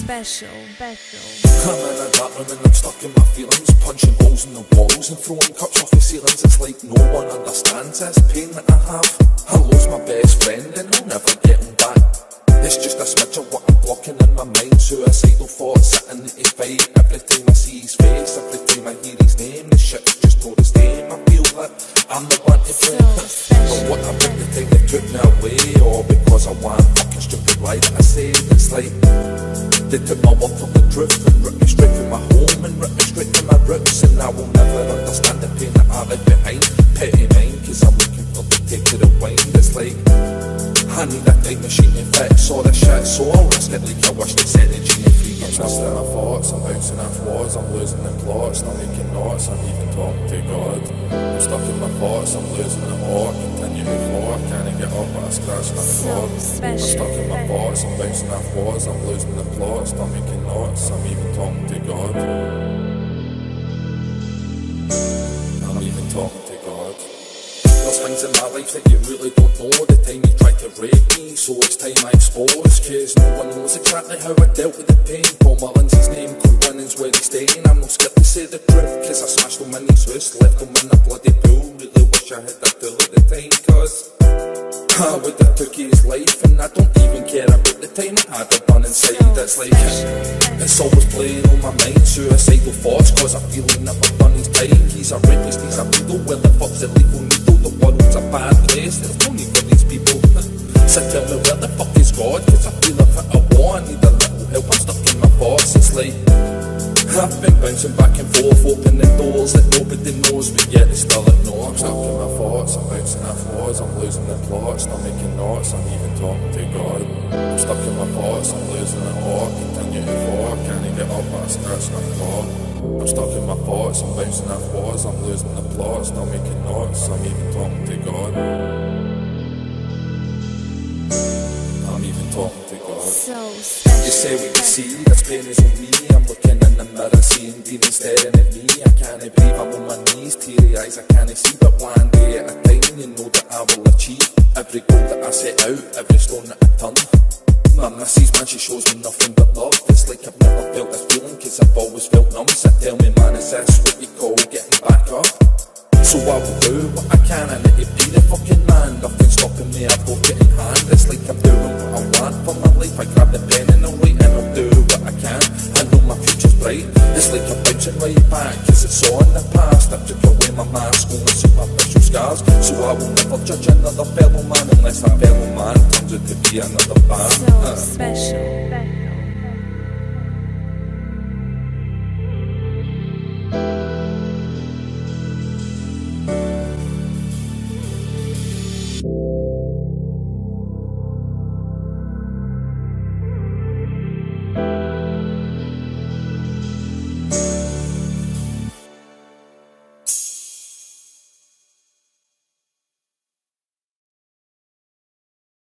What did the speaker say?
special. I'm in a dark room and I'm stuck in my feelings, punching holes in the walls and throwing cups off the ceilings. It's like no one understands this pain that I have. I lost my best friend and I'll never get him back. It's just a smidge of what I'm blocking in my mind. Suicidal thoughts sitting at his fight. Every time I see his face, every time I hear his name, this shit's just not the same. I feel that I'm the one to blame. But what about the time they took me away? Or because of one fucking stupid lie that I said? It's like they took my word for the truth and ripped me straight from my home and ripped me straight from my roots. And I will never understand the pain that I leave behind. Petty mind, cause I'm looking for the take to the wind. It's like I need a time machine to fix all the shit, so I'll risk it like I wish they sent the genie free. I'm lost in my thoughts, I'm bouncing off walls, I'm losing the plots, not making knots, I'm even talking to God. I'm stuck in my thoughts, I'm losing it all, continue to fall, I can't get up but I scratch my floor. I'm stuck in my thoughts, I'm bouncing off walls, I'm losing the plots, not making knots, I'm even talking to God. I'm even talking to God. There's things in my life that you really don't know. The time you tried to rape me, so it's time I expose. Cause no one knows exactly how I dealt with the pain. Paul Mullins's name, cold linens where he's staying. I'm not scared to say the truth, cause I smashed him in his house, left him in a bloody pool. Really wish I had that tool at the time, cause I would have took his life. And I don't even care about the time I had it done inside. It's like it's always playing on my mind, suicidal thoughts, cause I feel he never done his time. He's a rapist, he's a pedo, where the fuck's the legal needle? The world's a bad place, there's no need for these people. So tell me where the fuck is God, cause I feel if I want, I need a little help, I'm stuck in my thoughts. It's like I've been bouncing back and forth, opening doors that nobody knows, but yet they still ignore. I'm stuck in my thoughts, I'm bouncing off walls, I'm losing the plots, not making knots, I'm even talking to God. I'm stuck in my thoughts, I'm losing it all, continue to fall, can't get up but I scratch my claw. I'm stuck in my thoughts, I'm bouncing off walls, I'm losing the plots, not making knots, I'm even talking to God. I'm even talking to God. You say what you see, that's pain is on me. I'm looking in the mirror, seeing demons staring at me. I can't breathe, I'm on my knees, teary eyes I can't see. But one day at a time, you know that I will achieve every goal that I set out, every stone that I turn. My missus, man, she shows me nothing but love. It's like I've never felt this feeling, cause I've always felt numb. So tell me, man, is this what you call getting back up? So I will do what I can, and it'll be the fucking man. Nothing's stopping me, I've got it in hand. It's like I'm doing what I want for my life. I grab the pen and I'll write and I'll do what I can. I know my future's bright, it's like I'm bouncing right back, cause it's all in the past. I took away my mask, only superficial scars. So I will never judge another fellow man unless that fellow man turns out to be another bad. Special.